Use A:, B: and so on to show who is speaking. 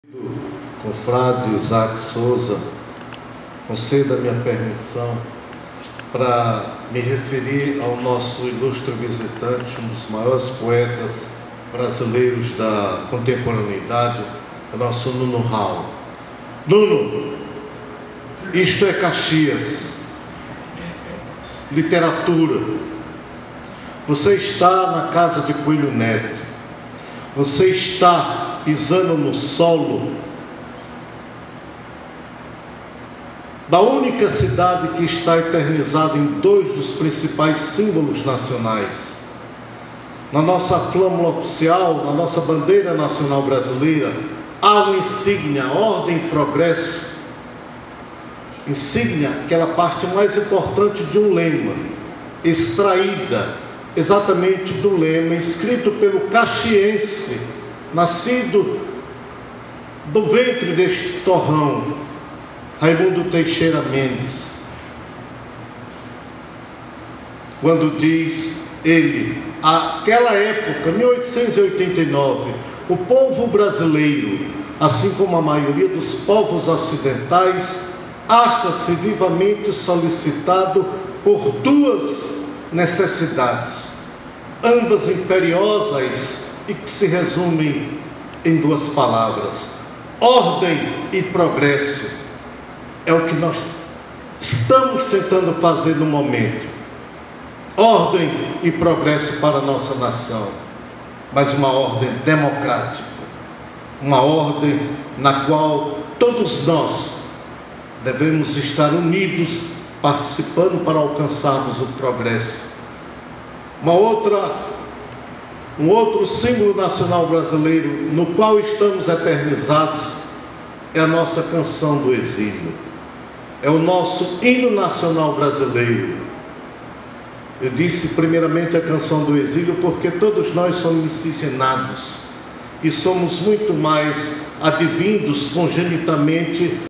A: Confrade Isaac Souza, conceda minha permissão para me referir ao nosso ilustre visitante, um dos maiores poetas brasileiros da contemporaneidade, o nosso Nuno Raul. Nuno, isto é Caxias, literatura. Você está na casa de Coelho Neto, você está pisando no solo da única cidade que está eternizada em dois dos principais símbolos nacionais. Na nossa flâmula oficial, na nossa bandeira nacional brasileira, há uma insígnia, ordem e progresso. Insígnia, aquela parte mais importante de um lema, extraída exatamente do lema escrito pelo caxiense, nascido do ventre deste torrão, Raimundo Teixeira Mendes, quando diz ele, aquela época, 1889, o povo brasileiro, assim como a maioria dos povos ocidentais, acha-se vivamente solicitado por duas necessidades, ambas imperiosas e que se resumem em duas palavras: ordem e progresso. É o que nós estamos tentando fazer no momento. Ordem e progresso para a nossa nação, mas uma ordem democrática, uma ordem na qual todos nós devemos estar unidos, participando para alcançarmos o progresso. Um outro símbolo nacional brasileiro no qual estamos eternizados é a nossa canção do exílio. É o nosso hino nacional brasileiro. Eu disse primeiramente a canção do exílio porque todos nós somos miscigenados e somos muito mais advindos congenitamente